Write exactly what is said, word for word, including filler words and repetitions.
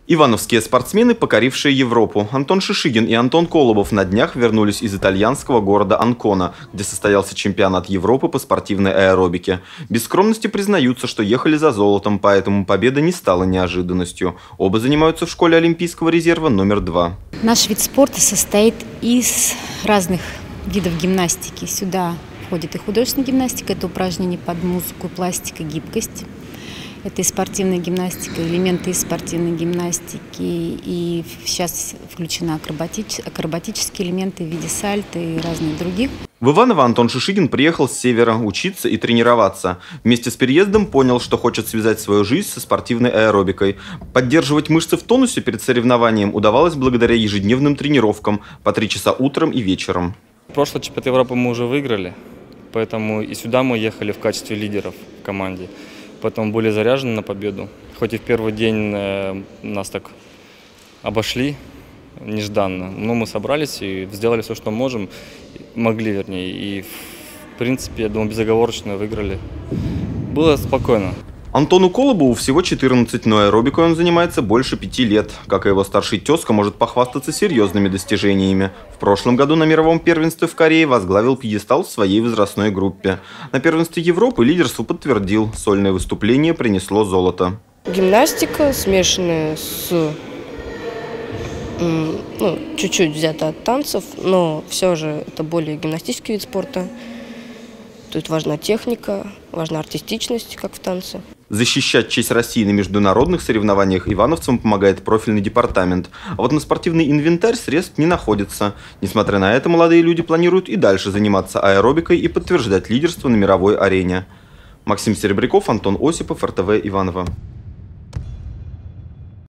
Ивановские спортсмены, покорившие Европу. Антон Шишигин и Антон Колобов на днях вернулись из итальянского города Анкона, где состоялся чемпионат Европы по спортивной аэробике. Без скромности признаются, что ехали за золотом, поэтому победа не стала неожиданностью. Оба занимаются в школе Олимпийского резерва номер два. Наш вид спорта состоит из разных видов гимнастики. Сюда входит и художественная гимнастика, это упражнения под музыку, пластика, гибкость. Это и спортивная гимнастика, элементы из спортивной гимнастики, и сейчас включены акробатич... акробатические элементы в виде сальто и разных других. В Иваново Антон Шишигин приехал с севера учиться и тренироваться. Вместе с переездом понял, что хочет связать свою жизнь со спортивной аэробикой. Поддерживать мышцы в тонусе перед соревнованием удавалось благодаря ежедневным тренировкам по три часа утром и вечером. Прошлый чемпионат Европы мы уже выиграли, поэтому и сюда мы ехали в качестве лидеров в команде. Поэтому были заряжены на победу. Хоть и в первый день э, нас так обошли нежданно, но мы собрались и сделали все, что можем, могли вернее. И в принципе, я думаю, безоговорочно выиграли. Было спокойно. Антону Колобову всего четырнадцать, но аэробикой он занимается больше пяти лет. Как и его старший тезка, может похвастаться серьезными достижениями. В прошлом году на мировом первенстве в Корее возглавил пьедестал в своей возрастной группе. На первенстве Европы лидерство подтвердил. Сольное выступление принесло золото. Гимнастика, смешанная с ну, чуть-чуть взята от танцев, но все же это более гимнастический вид спорта. Тут важна техника, важна артистичность, как в танце. Защищать честь России на международных соревнованиях ивановцам помогает профильный департамент. А вот на спортивный инвентарь средств не находится. Несмотря на это, молодые люди планируют и дальше заниматься аэробикой и подтверждать лидерство на мировой арене. Максим Серебряков, Антон Осипов, эр тэ вэ Иваново.